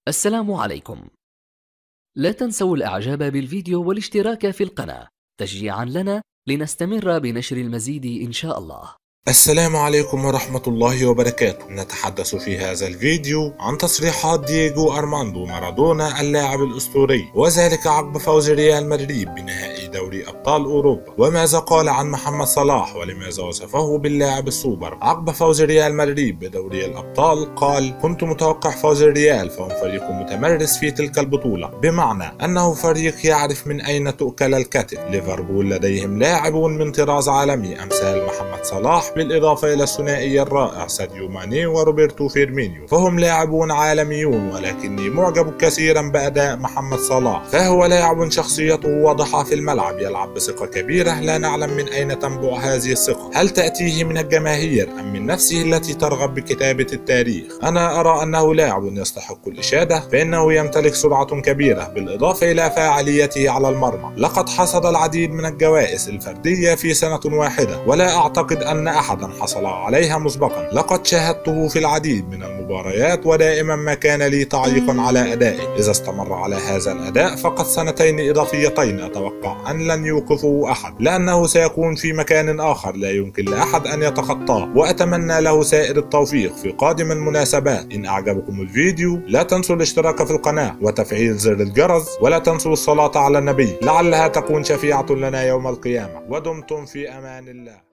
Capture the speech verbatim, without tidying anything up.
السلام عليكم. لا تنسوا الإعجاب بالفيديو والاشتراك في القناة تشجيعا لنا لنستمر بنشر المزيد إن شاء الله. السلام عليكم ورحمة الله وبركاته. نتحدث في هذا الفيديو عن تصريحات دييغو أرماندو مارادونا اللاعب الأسطوري، وذلك عقب فوز ريال مدريد بنهائي دوري أبطال أوروبا. وماذا قال عن محمد صلاح ولماذا وصفه باللاعب السوبر عقب فوز ريال مدريد بدوري الأبطال؟ قال: كنت متوقع فوز الريال، فهم فريق متمرس في تلك البطولة، بمعنى أنه فريق يعرف من أين تؤكل الكتف. ليفربول لديهم لاعبون من طراز عالمي أمثال محمد صلاح، بالإضافة إلى الثنائي الرائع ساديو ماني وروبرتو فيرمينيو، فهم لاعبون عالميون. ولكني معجب كثيرا بأداء محمد صلاح، فهو لاعب شخصيته واضحة في الملعب، يلعب بثقة كبيرة لا نعلم من أين تنبع هذه الثقة، هل تأتيه من الجماهير أم من نفسه التي ترغب بكتابة التاريخ؟ أنا أرى أنه لاعب يستحق الإشادة، فإنه يمتلك سرعة كبيرة بالإضافة إلى فاعليته على المرمى. لقد حصد العديد من الجوائز الفردية في سنة واحدة، ولا أعتقد أن أحدا حصل عليها مسبقا. لقد شاهدته في العديد من المباريات، ودائما ما كان لي تعليق على أدائه. إذا استمر على هذا الأداء فقد سنتين إضافيتين أتوقع أن لن يوقفه أحد، لأنه سيكون في مكان آخر لا يمكن لأحد أن يتخطاه، وأتمنى له سائر التوفيق في قادم المناسبات. إن أعجبكم الفيديو لا تنسوا الاشتراك في القناة وتفعيل زر الجرس، ولا تنسوا الصلاة على النبي لعلها تكون شفيعة لنا يوم القيامة. ودمتم في أمان الله.